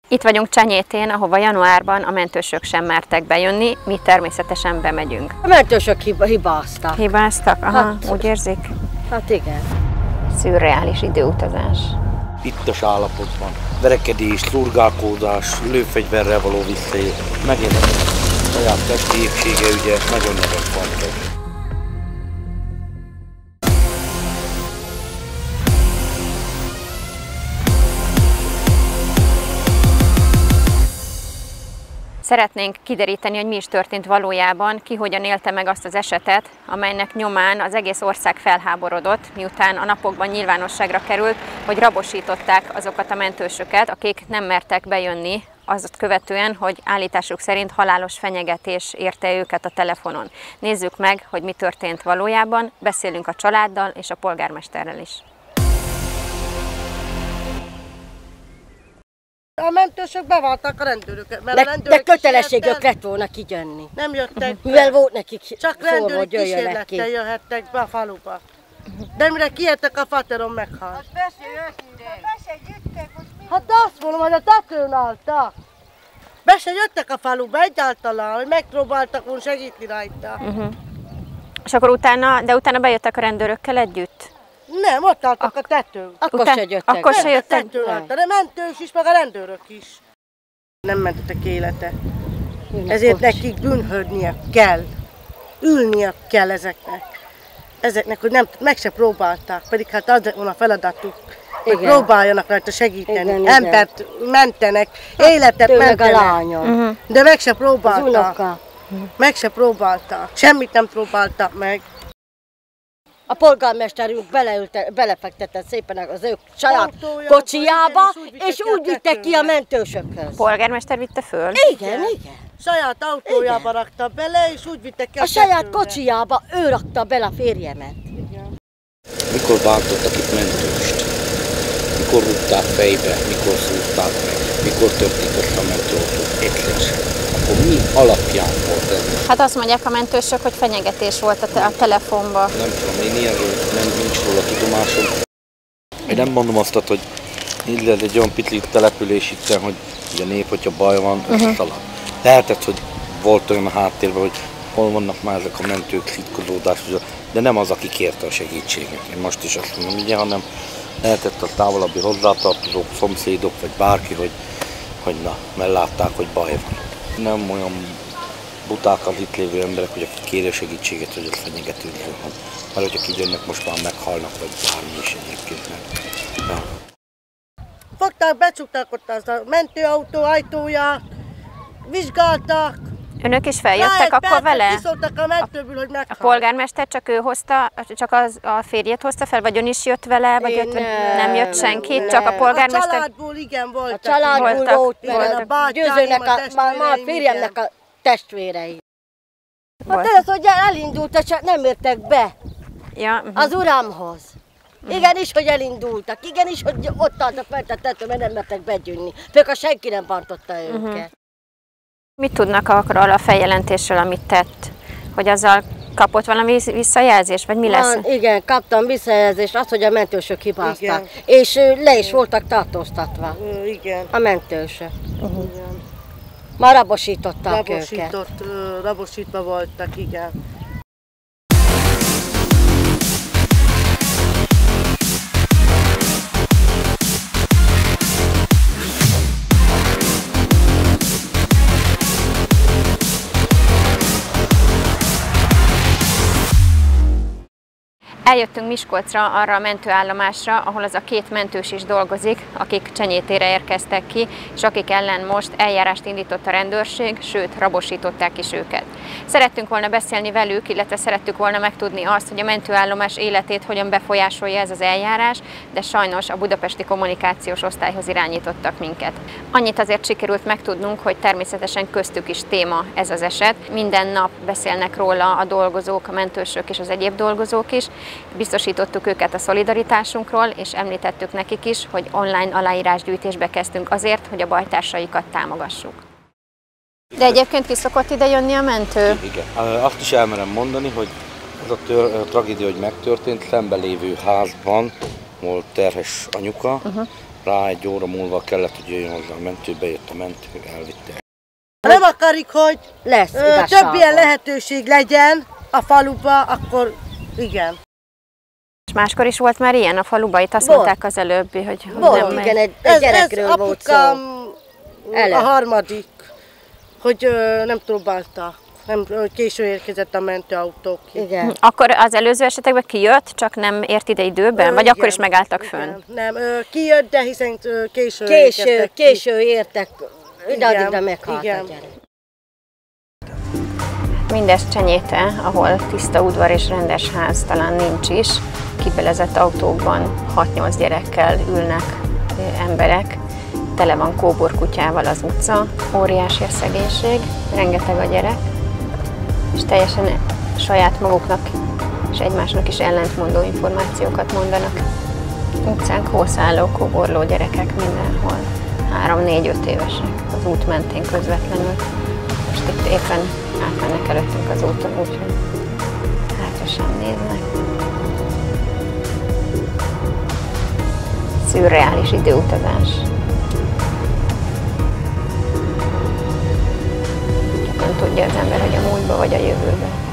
Itt vagyunk Csenyétén, ahova januárban a mentősök sem mertek bejönni, mi természetesen bemegyünk. A mentősök hibáztak. Hibáztak? Aha, hát, úgy érzik? Hát igen. Szürreális időutazás. Ittas állapotban. Verekedés, szurgálkódás, lőfegyverrel való visszaél. Megint a saját testi épsége ugye nagyon-nagyon fontos. Szeretnénk kideríteni, hogy mi is történt valójában, ki hogyan élte meg azt az esetet, amelynek nyomán az egész ország felháborodott, miután a napokban nyilvánosságra került, hogy rabosították azokat a mentősöket, akik nem mertek bejönni, azt követően, hogy állításuk szerint halálos fenyegetés érte őket a telefonon. Nézzük meg, hogy mi történt valójában, beszélünk a családdal és a polgármesterrel is. A mentősök beválták a rendőröket, mert a rendőrök de kötelességük lett volna kijönni. Nem jöttek be. Mivel volt nekik csak rendőri kísérlettel jöhettek be a faluba. De mire kijöttek, a fateron meghalt. Hát azt mondom, hogy a tetőn álltak. Be se jöttek a faluba egyáltalán, hogy megpróbáltak volna segíteni rajta. És akkor utána bejöttek a rendőrökkel együtt? Nem, ott álltak a tetőn. Akkor se jöttek. Akkor se jöttek. De mentős is, meg a rendőrök is. Nem mentetek élete. Ezért nekik bűnhődnie kell. Ülnie kell ezeknek, hogy nem, meg se próbálták. Pedig hát az van a feladatuk, hogy próbáljanak rajta segíteni. Igen, embert mentenek, életet mentenek. A lányom. De meg se próbálták. Az unoka. Meg se próbálták. Semmit nem próbáltak meg. A polgármesterünk belefektetett szépen az ő saját kocsijába, és úgy vittek ki a mentősökhöz. A polgármester vitte föl? Igen. Saját autójába rakta bele, és úgy vittek ki a saját kocsijába ő rakta bele a férjemet. Mikor bántottak itt mentőst? Mikor rúgták fejbe? Mikor szúrták meg? Mikor törték össze a mentőautót? Egyszer. Akkor mi alapján volt ez? Hát azt mondják a mentősök, hogy fenyegetés volt a telefonban. Nem tudom, én ilyenről nincs róla tudomásom. Én nem mondom azt, hogy így lehet egy olyan pici település itt, hogy a nép, hogyha baj van, összeszalad. Lehetett, hogy volt olyan a háttérben, hogy hol vannak már ezek a mentők, szitkozódás, de nem az, aki kérte a segítséget. Én most is azt mondom, ugye, hanem lehetett a távolabbi hozzátartozók, szomszédok, vagy bárki, hogy na, mert látták, hogy baj van. Nem olyan buták az itt lévő emberek, hogy akik kéri a segítséget, hogy ott fenyegetőzni van. Mert hogyha kijönnek, most már meghalnak, vagy bármi is egyébként. Ja. Fogták, becsukták ott az a mentőautó ajtóját, vizsgálták. Önök is feljöttek akkor vele? Kiszóltak a mentőből, hogy meghalt. A polgármester csak ő hozta, csak a férjét hozta fel, vagy ön is jött vele, vagy nem jött senki, csak a polgármester? A családból igen voltak. A családból voltak. A Győzőnek, a férjemnek a testvérei. Hát ez, hogy elindultak, csak nem értek be az uramhoz. Igenis, hogy elindultak, igenis, hogy ott álltak fent a tetőn, mert nem mertek begyűnni. Főleg, senki nem bántotta őket. Mit tudnak arról a feljelentésről, amit tett? Hogy azzal kapott valami visszajelzést, vagy mi lesz? Igen, kaptam visszajelzést, azt, hogy a mentősök hibázták. És le is voltak tartóztatva. A mentősök. Már rabosították őket. Rabosítva voltak, igen. Eljöttünk Miskolcra, arra a mentőállomásra, ahol az a két mentős is dolgozik, akik Csenyétére érkeztek ki, és akik ellen most eljárást indított a rendőrség, sőt, rabosították is őket. Szerettünk volna beszélni velük, illetve szerettük volna megtudni azt, hogy a mentőállomás életét hogyan befolyásolja ez az eljárás, de sajnos a budapesti kommunikációs osztályhoz irányítottak minket. Annyit azért sikerült megtudnunk, hogy természetesen köztük is téma ez az eset. Minden nap beszélnek róla a dolgozók, a mentősök és az egyéb dolgozók is. Biztosítottuk őket a szolidaritásunkról, és említettük nekik is, hogy online aláírásgyűjtésbe kezdtünk azért, hogy a bajtársaikat támogassuk. De egyébként ki szokott ide jönni a mentő? Igen. Azt is elmerem mondani, hogy ez a tragédia, hogy megtörtént, szemben lévő házban volt terhes anyuka, rá 1 óra múlva kellett, hogy jöjjön hozzá a mentő, bejött a mentő, elvitte. Nem akarjuk, hogy lesz több ilyen lehetőség legyen a faluba, akkor igen. És máskor is volt már ilyen a faluban? Itt azt mondták az előbbi, hogy volt, igen, egy gyerekről volt szó. A harmadik, hogy nem próbálta. Nem, késő érkezett a mentőautók. Igen. Akkor az előző esetekben kijött, csak nem ért ide időben? Vagy akkor is megálltak fönn? Nem, kijött, de hiszen késő értek. Addigra meghalt a gyerek. Mindez Csenyéte, ahol tiszta udvar és rendes ház talán nincs is. Kibelezett autókban 6-8 gyerekkel ülnek emberek. Tele van kóborkutyával az utca, óriási a szegénység, rengeteg a gyerek, és teljesen saját maguknak és egymásnak is ellentmondó információkat mondanak. Utcán kószáló, kóborló gyerekek mindenhol, 3-4-5 évesek az út mentén közvetlenül. Most itt éppen átmennek előttünk az úton, úgyhogy hátra sem néznek. Szürreális időutazás. Nem tudja az ember, hogy a múltba vagy a jövőbe.